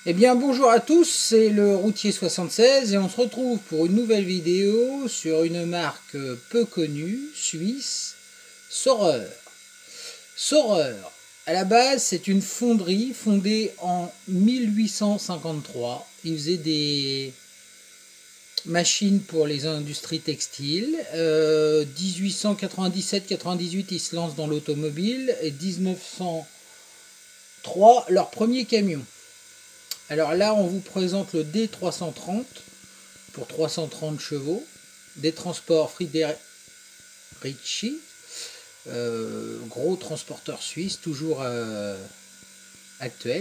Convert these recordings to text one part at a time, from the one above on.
Eh bien bonjour à tous, c'est le Routier 76 et on se retrouve pour une nouvelle vidéo sur une marque peu connue, suisse, Saurer. Saurer, à la base c'est une fonderie fondée en 1853. Ils faisaient des machines pour les industries textiles. 1897-98 ils se lancent dans l'automobile et 1903 leur premier camion. Alors là, on vous présente le D330 pour 330 chevaux, des transports Friederici, gros transporteur suisse, toujours actuel.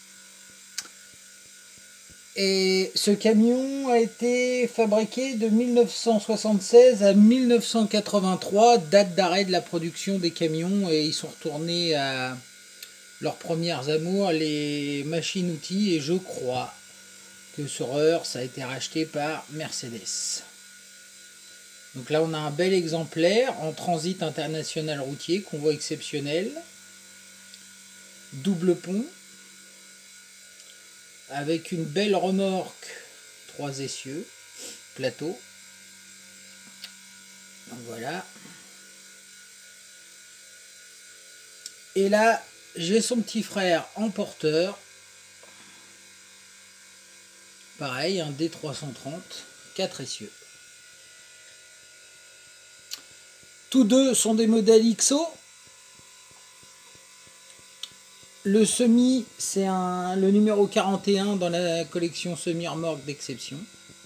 Et ce camion a été fabriqué de 1976 à 1983, date d'arrêt de la production des camions, et ils sont retournés à leurs premières amours, les machines-outils, et je crois que Saurer, ça a été racheté par Mercedes. Donc là, on a un bel exemplaire en transit international routier, convoi exceptionnel, double pont, avec une belle remorque, 3 essieux, plateau. Donc voilà. Et là, j'ai son petit frère en porteur. Pareil, un D330, 4 essieux. Tous deux sont des modèles XO. Le semi, c'est le numéro 41 dans la collection semi-remorque d'exception.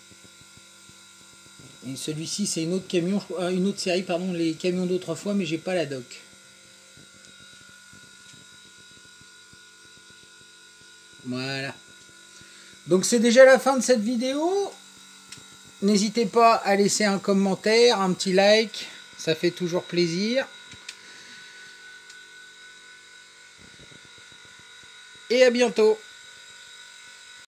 Et celui-ci, c'est une autre camion, une autre série, pardon, les camions d'autrefois, mais j'ai pas la doc. Voilà. Donc c'est déjà la fin de cette vidéo. N'hésitez pas à laisser un commentaire, un petit like, ça fait toujours plaisir. Et à bientôt.